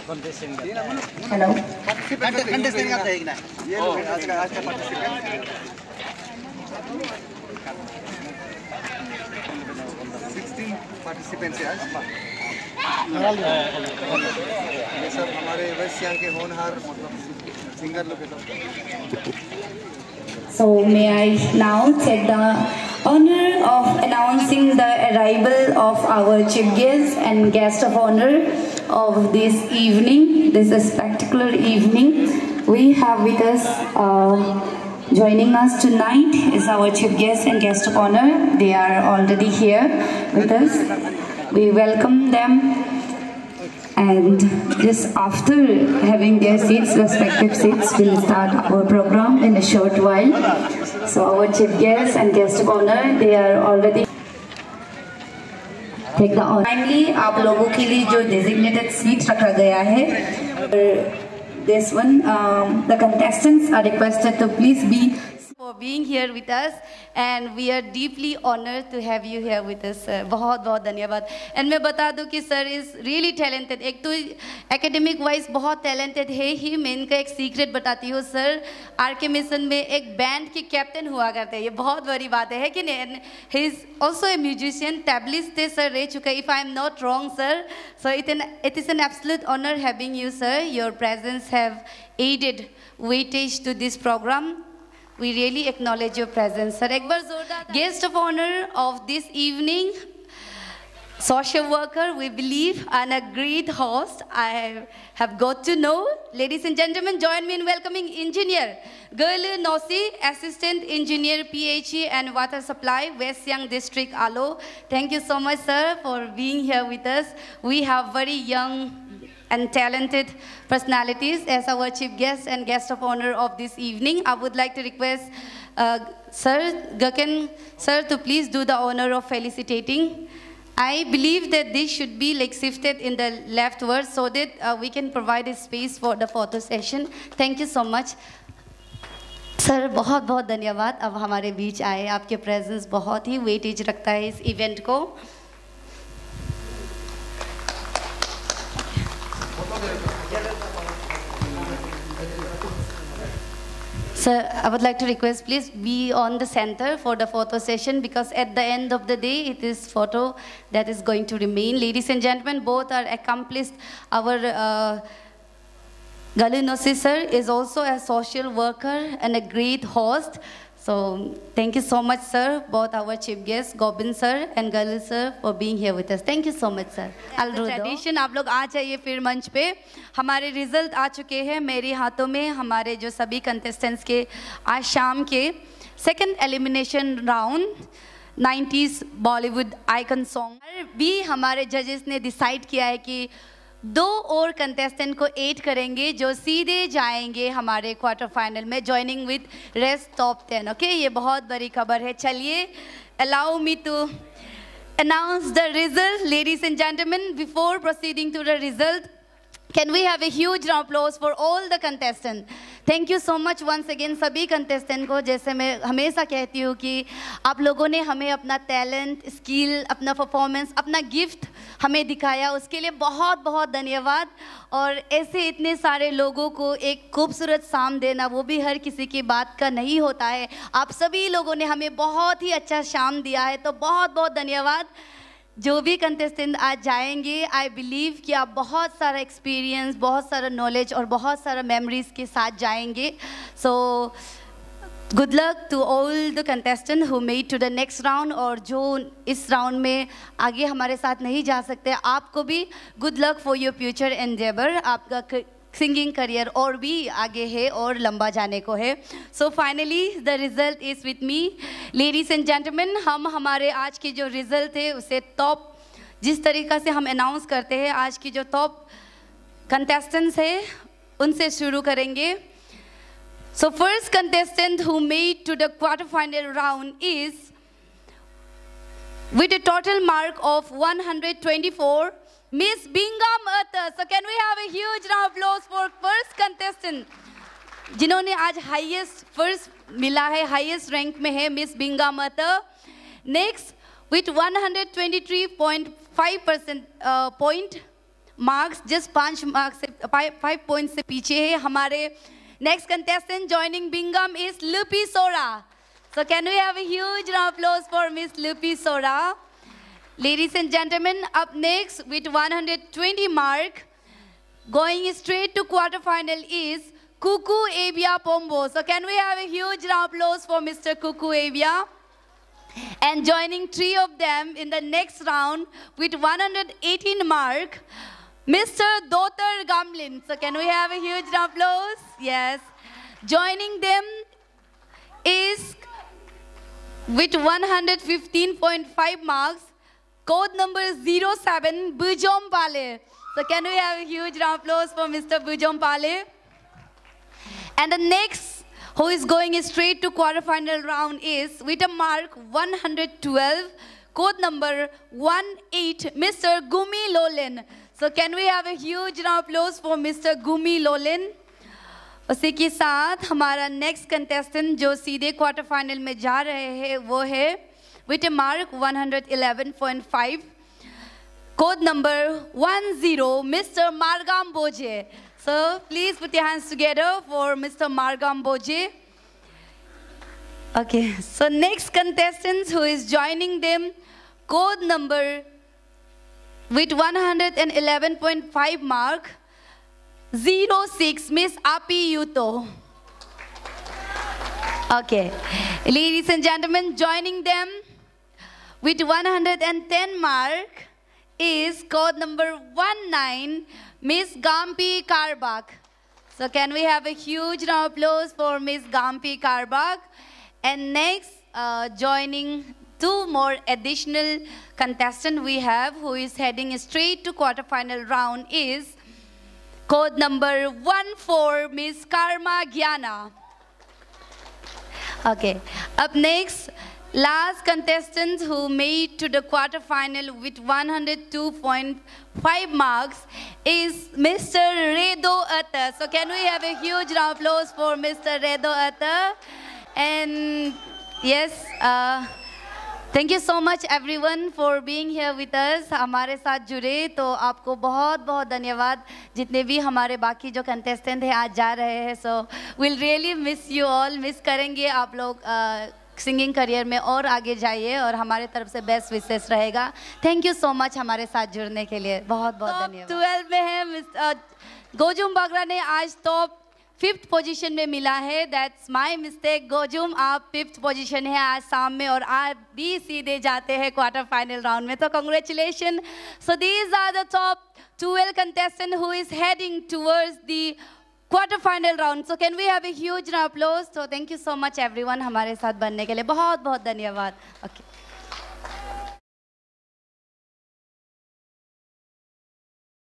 Hello contestant का देखना ये लोग आज का पार्टिसिपेंट 16 पार्टिसिपेंट्स है आज ये सब हमारे वेस्ट सियांग के होनहार मतलब सिंगर लोग हैं। So may I now take the honor of announcing the arrival of our chief guest and guest of honor of this evening, this spectacular evening. We have with us, joining us tonight is our chief guest and guest of honor. They are already here with us. We welcome them. And just after having their seats, respective seats, we'll start our program in a short while. So our chief guests and guest of honor, they are already take the honor. Finally, आप लोगों के लिए जो designated seat रखा गया है, this one, the contestants are requested to please be for being here with us, and we are deeply honored to have you here with us, sir. बहुत बहुत धन्यवाद. And मैं बता दूं कि sir is really talented. एक तो academic wise बहुत talented है ही. मैं इनका एक secret बताती हूँ. Sir RK मिशन में एक band के captain हुआ करते हैं. ये बहुत बड़ी बात है कि नहीं? He is also a musician. Tablis थे sir रह चुका. If I am not wrong, sir. So it is an absolute honor having you, sir. Your presence have aided weightage to this program. We really acknowledge your presence, sir. एक बार जोरदार guest of honor of this evening, social worker, we believe, and a great host. I have got to know. Ladies and gentlemen, join me in welcoming engineer Galu Nossi, assistant engineer PHE and water supply, West Siang District, Alo. Thank you so much, sir, for being here with us. We have very young and talented personalities as our chief guest and guest of honor of this evening. I would like to request Sir Gaken, sir, to please do the honor of felicitating. I believe that this should be like shifted in the leftwards so that we can provide a space for the photo session. Thank you so much. Sir बहुत बहुत धन्यवाद. अब हमारे बीच आए, आपके presence बहुत ही weightage रखता है इस इवेंट को. Sir, I would like to request, please be on the center for the photo session, because at the end of the day, it is photo that is going to remain. Ladies and gentlemen, both are accomplished. Our Galu Nossi sir is also a social worker and a great host. So thank you so much, sir, both our chief guests, Gobind sir and Galu sir, for being here with us. Thank you so much, sir. Tradition, आप लोग आ जाइए फिर मंच पे. हमारे result आ चुके हैं मेरे हाथों में. हमारे जो सभी कंटेस्टेंट्स के आज शाम के second elimination round 90s Bollywood icon song भी हमारे जजेस ने डिसाइड किया है कि 2 और कंटेस्टेंट को ऐड करेंगे जो सीधे जाएंगे हमारे क्वार्टर फाइनल में, joining with rest top 10. Okay, ये बहुत बड़ी खबर है. चलिए, allow me to announce the result. Ladies and gentleman, before proceeding to the result, can we have a huge round of applause for all the contestants? Thank you so much once again सभी contestant को. जैसे मैं हमेशा कहती हूँ कि आप लोगों ने हमें अपना टैलेंट, स्किल, अपना परफॉर्मेंस, अपना गिफ्ट हमें दिखाया, उसके लिए बहुत बहुत धन्यवाद. और ऐसे इतने सारे लोगों को एक खूबसूरत शाम देना, वो भी हर किसी की बात का नहीं होता है. आप सभी लोगों ने हमें बहुत ही अच्छा शाम दिया है, तो बहुत बहुत धन्यवाद. जो भी कंटेस्टेंट आज जाएंगे, आई बिलीव कि आप बहुत सारा एक्सपीरियंस, बहुत सारा नॉलेज और बहुत सारा मेमोरीज के साथ जाएंगे. So good luck to all the contestant who made to the next round. और जो इस राउंड में आगे हमारे साथ नहीं जा सकते, आपको भी good luck for your future endeavour. आपका सिंगिंग करियर और भी आगे है और लंबा जाने को है. So finally the result is with me. Ladies and gentleman, हम हमारे आज की जो रिजल्ट है उसे टॉप, जिस तरीक़ा से हम अनाउंस करते हैं, आज की जो टॉप कंटेस्टेंट्स है उनसे शुरू करेंगे. So first contestant who made to the quarter final round is with a total mark of 124, Miss Binga Mata. So can we have a huge round of applause for first contestant, जिन्होंने आज highest first मिला है, highest rank में है, Miss Binga Mata. Next with 123.5% point, marks, just 5 marks से 5 points से पीछे है। हमारे नेक्स्ट कंटेस्टेंट जॉइनिंग बिंगम इज लुपी सोरा। So can we have a huge round of applause for Miss Lupi Sora? Ladies and gentlemen, up next with 120 mark, going straight to quarterfinal is Kuku Abia Pombo. So can we have a huge round of applause for Mr. Kuku Abia? And joining 3 of them in the next round with 118 mark, Mr. Dotar Gamlin. So can we have a huge round of applause? Yes. Joining them is with 115.5 marks, code number 07, Bujom Pale. So can we have a huge round of applause for Mr. Bujom Pale? And the next who is going straight to quarterfinal round is with a mark 112, code number 18, Mr. Gumi Lolin. So can we have a huge round of applause for Mr. Gumi Lolin? उसी के साथ हमारा next contestant जो सीधे quarter final में जा रहे हैं वो है with a mark 111.5, code number 10, mister मारगाम बोजे। So please put your hands together for mister मारगाम बोजे। Okay, so next contestant who is joining them, code number with 111.5 mark 06, Miss Api Yuto. Okay, ladies and gentlemen, joining them with 110 mark is code number 19, Miss Gampi Karbak. So can we have a huge round of applause for Miss Gampi Karbak? And next, joining 2 more additional contestants we have who is heading straight to quarterfinal round is code number 14, Miss Karma Gyana. Okay, up next, last contestant who made to the quarterfinal with 102.5 marks is Mr. Redo Atta. So can we have a huge round of applause for Mr. Redo Atta? And yes, thank you so much everyone for being here with us. हमारे साथ जुड़े तो आपको बहुत बहुत धन्यवाद। जितने भी हमारे बाकी जो कंटेस्टेंट हैं आज जा रहे हैं, so will really miss you all. Miss करेंगे आप लोग। सिंगिंग करियर में और आगे जाइए और हमारे तरफ से बेस्ट विशेष रहेगा। थैंक यू सो मच हमारे साथ जुड़ने के लिए, बहुत बहुत धन्यवाद। 12 में है गोजुम बागरा ने आज टॉप 5th पोजीशन में मिला है। That's my mistake. गोजुम आप 5th पोजीशन है आज शाम में और आप भी सीधे जाते हैं क्वार्टर फाइनल राउंड में, तो congratulation. So these are the top 12 contestant who is heading towards the quarter final round. So can we have a huge applause. So thank you so much everyone हमारे साथ बनने के लिए, बहुत बहुत धन्यवाद। ओके।